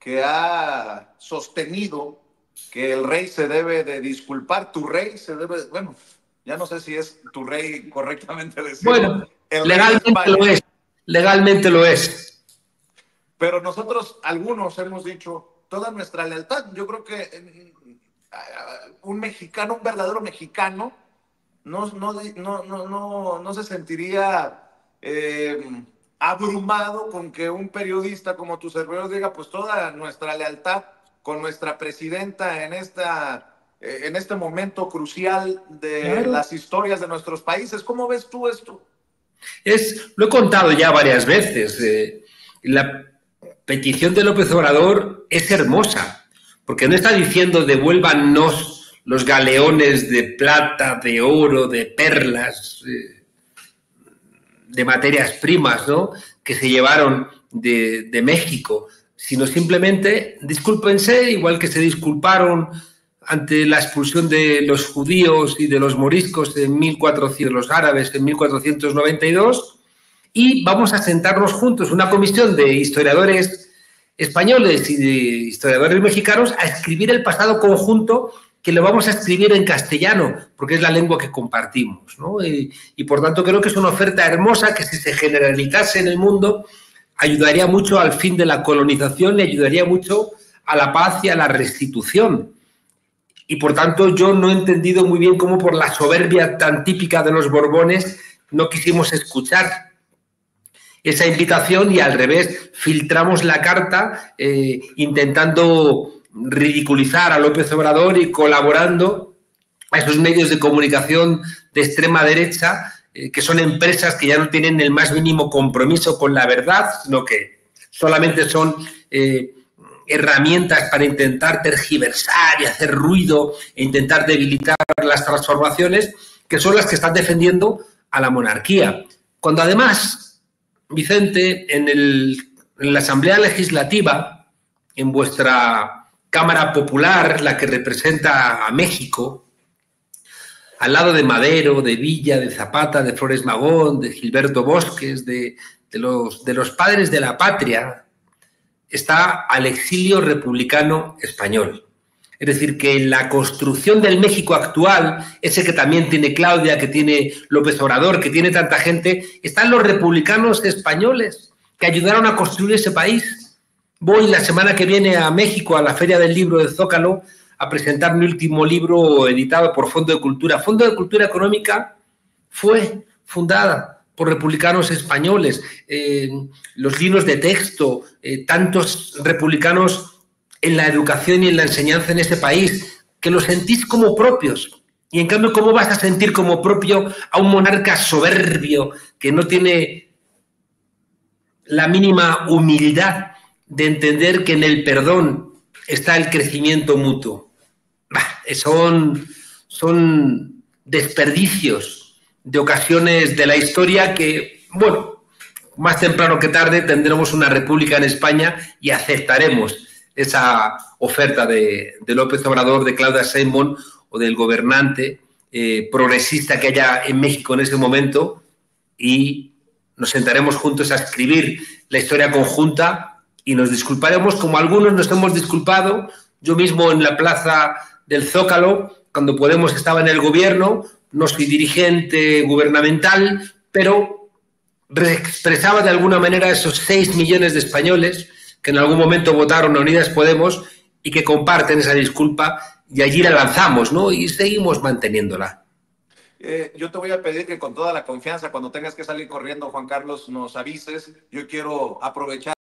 que ha sostenido que el rey se debe de disculpar, tu rey se debe, bueno, ya no sé si es tu rey correctamente decirlo, Bueno, el rey de legalmente España. lo es, legalmente lo es. Pero nosotros, algunos, hemos dicho toda nuestra lealtad. Yo creo que un mexicano, un verdadero mexicano, no se sentiría abrumado con que un periodista como tu servidor diga, pues toda nuestra lealtad con nuestra presidenta en este momento crucial de Claro. las historias de nuestros países. ¿Cómo ves tú esto? Lo he contado ya varias veces. La petición de López Obrador es hermosa, porque no está diciendo devuélvannos los galeones de plata, de oro, de perlas, de materias primas, ¿no?, que se llevaron de México, sino simplemente discúlpense, igual que se disculparon ante la expulsión de los judíos y de los moriscos en 1400, los árabes en 1492, y vamos a sentarnos juntos, una comisión de historiadores españoles y de historiadores mexicanos, a escribir el pasado conjunto, que lo vamos a escribir en castellano, porque es la lengua que compartimos, ¿no? Y por tanto creo que es una oferta hermosa que, si se generalizase en el mundo, ayudaría mucho al fin de la colonización y ayudaría mucho a la paz y a la restitución. Y por tanto yo no he entendido muy bien cómo, por la soberbia tan típica de los Borbones, no quisimos escuchar esa invitación y, al revés, filtramos la carta intentando ridiculizar a López Obrador y colaborando a esos medios de comunicación de extrema derecha, que son empresas que ya no tienen el más mínimo compromiso con la verdad, sino que solamente son herramientas para intentar tergiversar y hacer ruido e intentar debilitar las transformaciones, que son las que están defendiendo a la monarquía. Cuando además, Vicente, en la Asamblea Legislativa, en vuestra Cámara Popular, la que representa a México, al lado de Madero, de Villa, de Zapata, de Flores Magón, de Gilberto Bosques, de los padres de la patria, está al exilio republicano español. Es decir, que en la construcción del México actual, ese que también tiene Claudia, que tiene López Obrador, que tiene tanta gente, están los republicanos españoles que ayudaron a construir ese país. Voy la semana que viene a México, a la Feria del Libro de Zócalo, a presentar mi último libro editado por Fondo de Cultura. Fondo de Cultura Económica fue fundada por republicanos españoles. Los libros de texto, tantos republicanos en la educación y en la enseñanza en este país, que los sentís como propios. Y en cambio, ¿cómo vas a sentir como propio a un monarca soberbio que no tiene la mínima humildad de entender que en el perdón está el crecimiento mutuo? Son desperdicios de ocasiones de la historia que, bueno, más temprano que tarde tendremos una república en España y aceptaremos esa oferta de López Obrador, de Claudia Sheinbaum o del gobernante progresista que haya en México en ese momento, y nos sentaremos juntos a escribir la historia conjunta y nos disculparemos como algunos nos hemos disculpado. Yo mismo en la plaza del Zócalo, cuando Podemos estaba en el gobierno, no soy dirigente gubernamental, pero expresaba de alguna manera esos 6 millones de españoles que en algún momento votaron a Unidas Podemos y que comparten esa disculpa, y allí la lanzamos, ¿no? Y seguimos manteniéndola. Yo te voy a pedir que con toda la confianza, cuando tengas que salir corriendo, Juan Carlos, nos avises. Yo quiero aprovechar